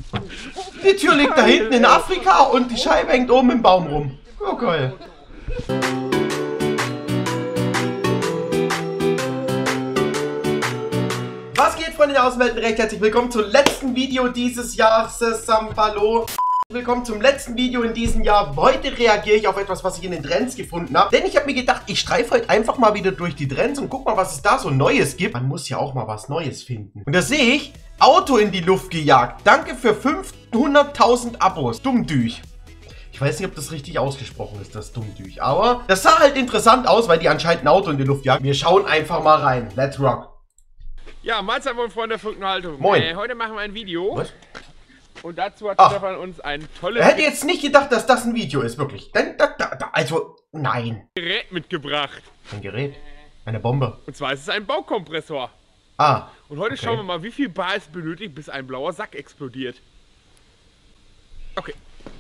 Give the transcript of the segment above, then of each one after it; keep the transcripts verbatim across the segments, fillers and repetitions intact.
Die Tür liegt da hinten in Afrika und die Scheibe hängt oben im Baum rum. Oh geil. Was geht, Freunde der Außenwelten? Recht herzlich willkommen zum letzten Video dieses Jahres. Sambalo. Willkommen zum letzten Video in diesem Jahr. Heute reagiere ich auf etwas, was ich in den Trends gefunden habe. Denn ich habe mir gedacht, ich streife heute einfach mal wieder durch die Trends und guck mal, was es da so Neues gibt. Man muss ja auch mal was Neues finden. Und da sehe ich, Auto in die Luft gejagt. Danke für fünfhunderttausend Abos. Dummdüch. Ich weiß nicht, ob das richtig ausgesprochen ist, das Dummdüch. Aber das sah halt interessant aus, weil die anscheinend ein Auto in die Luft jagen. Wir schauen einfach mal rein. Let's rock. Ja, Mahlzeit, moin Freunde der verrückten Haltung. Moin. Äh, heute machen wir ein Video. Was? Und dazu hat Ach. Stefan uns ein tolles Er hätte jetzt nicht gedacht, dass das ein Video ist, wirklich. Denn, da, da, da, also, nein. Gerät mitgebracht. Ein Gerät. Eine Bombe. Und zwar ist es ein Baukompressor. Ah. Und heute okay. schauen wir mal, wie viel Bar es benötigt, bis ein blauer Sack explodiert. Okay.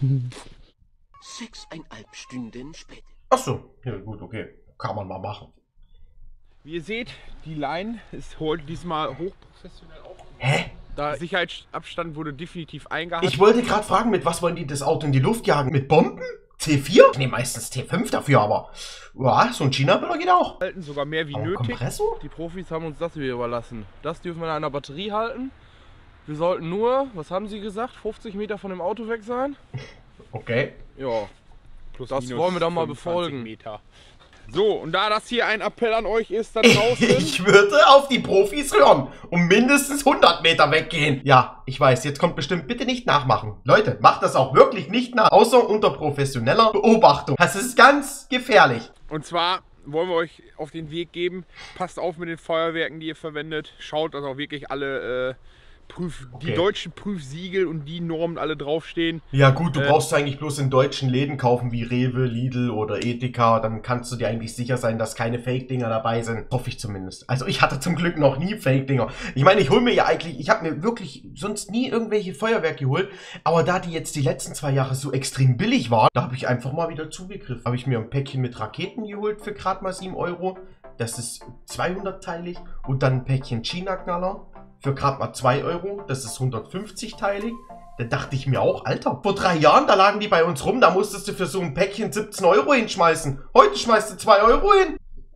Sechseinhalb Stunden später. Ach so. Ja, gut, okay. Kann man mal machen. Wie ihr seht, die Line ist heute diesmal hochprofessionell aufgebaut. Hä? Der Sicherheitsabstand wurde definitiv eingehalten. Ich wollte gerade fragen, mit was wollen die das Auto in die Luft jagen? Mit Bomben? T vier? Ich nehme meistens T fünf dafür, aber ja, so ein China-Böller geht auch. halten sogar mehr wie Aber nötig. Kompressor? Die Profis haben uns das hier überlassen. Das dürfen wir in einer Batterie halten. Wir sollten nur, was haben sie gesagt, fünfzig Meter von dem Auto weg sein. Okay. Ja, Plus das minus wollen wir doch mal fünfundzwanzig befolgen. Meter. So, und da das hier ein Appell an euch ist, da draußen. Ich würde auf die Profis hören und mindestens hundert Meter weggehen. Ja, ich weiß, jetzt kommt bestimmt, bitte nicht nachmachen. Leute, macht das auch wirklich nicht nach, außer unter professioneller Beobachtung. Das ist ganz gefährlich. Und zwar wollen wir euch auf den Weg geben, passt auf mit den Feuerwerken, die ihr verwendet. Schaut, dass auch wirklich alle äh, Prüf, Okay. die deutschen Prüfsiegel und die Normen alle draufstehen. Ja gut, du Äh, brauchst eigentlich bloß in deutschen Läden kaufen wie Rewe, Lidl oder Edeka. Dann kannst du dir eigentlich sicher sein, dass keine Fake-Dinger dabei sind. Hoffe ich zumindest. Also ich hatte zum Glück noch nie Fake-Dinger. Ich meine, ich hole mir ja eigentlich, ich habe mir wirklich sonst nie irgendwelche Feuerwerke geholt. Aber da die jetzt die letzten zwei Jahre so extrem billig waren, da habe ich einfach mal wieder zugegriffen. Habe ich mir ein Päckchen mit Raketen geholt für gerade mal sieben Euro. Das ist zweihundert-teilig. Und dann ein Päckchen China-Knaller für gerade mal zwei Euro. Das ist hundertfünfzig-teilig. Da dachte ich mir auch, Alter, vor drei Jahren, da lagen die bei uns rum, da musstest du für so ein Päckchen siebzehn Euro hinschmeißen. Heute schmeißt du zwei Euro hin.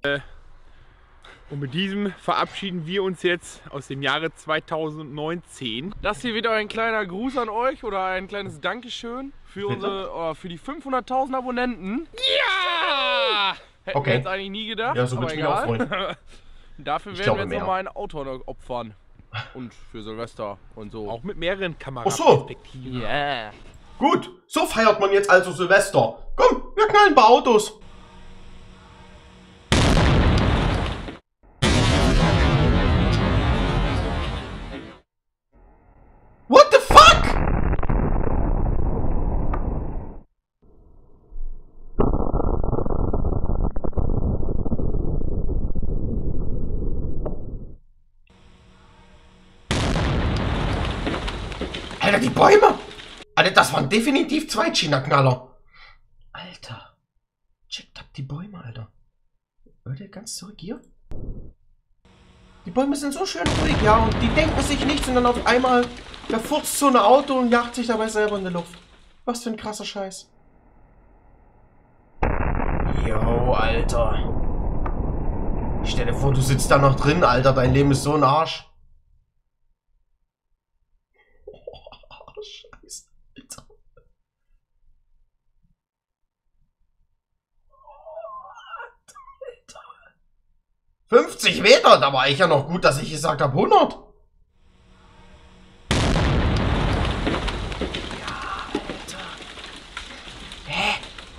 Und mit diesem verabschieden wir uns jetzt aus dem Jahre zweitausendneunzehn. Das hier wieder ein kleiner Gruß an euch oder ein kleines Dankeschön für, Bitte? unsere, oh, für die fünfhunderttausend Abonnenten. Ja! Hätten Okay. wir jetzt eigentlich nie gedacht, Ja, so aber würde ich mich auch egal. freuen. Dafür Ich werden glaube wir jetzt mehr. nochmal ein Auto opfern. Und für Silvester und so. Auch mit mehreren Ach so. Kameraperspektiven. Yeah. Gut, so feiert man jetzt also Silvester. Komm, wir knallen ein paar Autos. What the fuck? Alter, die Bäume! Alter, das waren definitiv zwei China-Knaller. Alter. Checkt ab die Bäume, Alter. Leute, ganz zurück hier. Die Bäume sind so schön ruhig, ja, und die denken sich nichts und dann auf einmal, da furzt so ein Auto und jagt sich dabei selber in der Luft. Was für ein krasser Scheiß. Jo, Alter. Stell dir vor, du sitzt da noch drin, Alter, dein Leben ist so ein Arsch. Scheiße, Alter. fünfzig Meter, da war ich ja noch gut, dass ich gesagt habe hundert. Ja, Alter. Hä?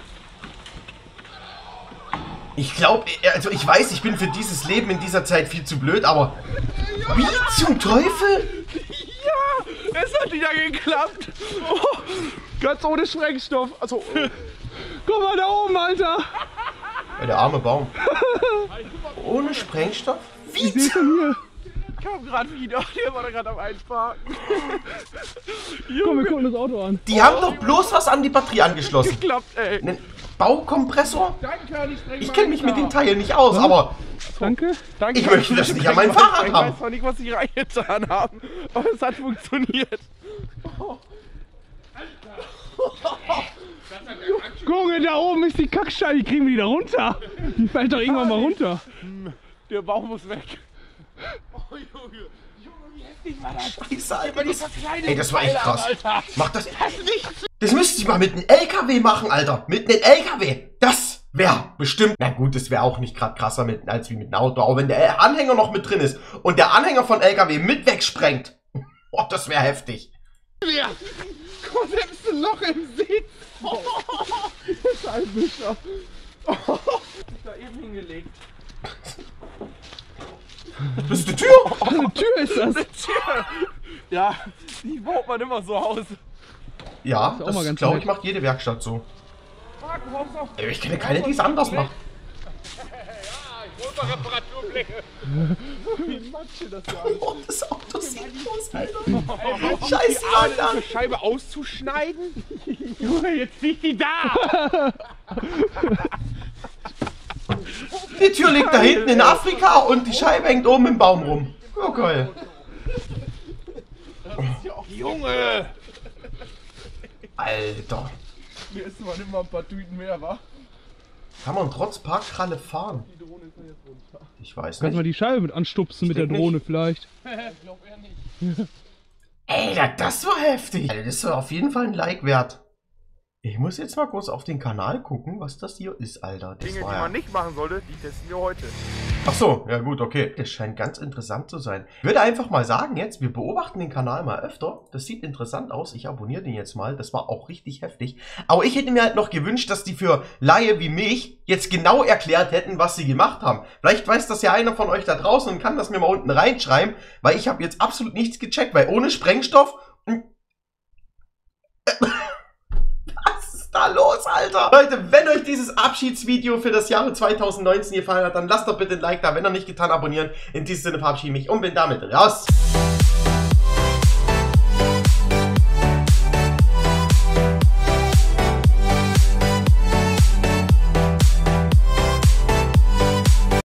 Ich glaube, also ich weiß, ich bin für dieses Leben in dieser Zeit viel zu blöd, aber wie zum Teufel? Ja, es hat wieder geklappt. Oh, ganz ohne Sprengstoff. Also, guck mal da oben, Alter. Ja, der arme Baum. Ohne Sprengstoff? Wie? Ich kam gerade wieder, der war da gerade am Einparken. Komm, wir gucken das Auto an. Die haben doch bloß was an die Batterie angeschlossen. Klappt, ey. Einen Baukompressor? Danke, ich Ich kenne mich mit den Teilen nicht aus, aber Danke. Danke. ich möchte das nicht an meinem Fahrrad Ich haben. weiß zwar nicht, was sie reingetan haben, aber es hat funktioniert. Oh. da oben ist die Kackscheibe, die kriegen wir wieder runter. Die fällt doch irgendwann mal runter. Der Bauch muss weg. Oh, Junge. Junge, wie heftig war das? Scheiße, Alter. Dieser kleine Ey, das war echt krass. Alter. Mach das. Das müsste ich mal mit einem L K W machen, Alter. Mit einem L K W. Das wäre bestimmt. Na gut, das wäre auch nicht gerade krasser mit, als wie mit einem Auto. Aber wenn der Anhänger noch mit drin ist und der Anhänger von L K W mit wegsprengt. Oh, das wäre heftig. Ja. Guck, selbst ein Loch im Sitz. Oh. Scheibenwischer. Oh. Ist da eben hingelegt. Das ist die Tür. Oh, eine Tür ist das. Eine Tür. Ja, die baut man immer so aus. Ja, Das ist auch mal das ganz glaube ich nett. macht jede Werkstatt so. Marc, du brauchst noch. Ey, ich kenne keine, die es anders macht. Ich hol mal Reparaturbleche. Wie Matsche das da alles. Oh, das Auto sieht aus, Alter. Scheiße, Alter. Eine Scheibe auszuschneiden? Junge, jetzt liegt die da. Die Tür liegt da hinten in Afrika und die Scheibe hängt oben im Baum rum. Oh, geil. Junge! Alter. Mir ist man immer ein paar Tüten mehr, wa? Kann man trotz Parkkralle fahren? Die Drohne ist ja jetzt runter. Ich weiß Kannst du mal nicht. die Scheibe mit anstupsen mit der denk Drohne vielleicht? Ich glaube eher nicht. Ey, das war heftig. Alter, das war auf jeden Fall ein Like wert. Ich muss jetzt mal kurz auf den Kanal gucken, was das hier ist, Alter. Das Dinge, die war ja... man nicht machen sollte, die testen wir heute. Ach so, ja gut, okay. Das scheint ganz interessant zu sein. Ich würde einfach mal sagen jetzt, wir beobachten den Kanal mal öfter. Das sieht interessant aus. Ich abonniere den jetzt mal. Das war auch richtig heftig. Aber ich hätte mir halt noch gewünscht, dass die für Laie wie mich jetzt genau erklärt hätten, was sie gemacht haben. Vielleicht weiß das ja einer von euch da draußen und kann das mir mal unten reinschreiben, weil ich habe jetzt absolut nichts gecheckt, weil ohne Sprengstoff... Was ist da los, Alter? Leute, wenn euch dieses Abschiedsvideo für das Jahre zweitausendneunzehn gefallen hat, dann lasst doch bitte ein Like da. Wenn noch nicht getan, abonnieren. In diesem Sinne verabschiede ich mich und bin damit raus.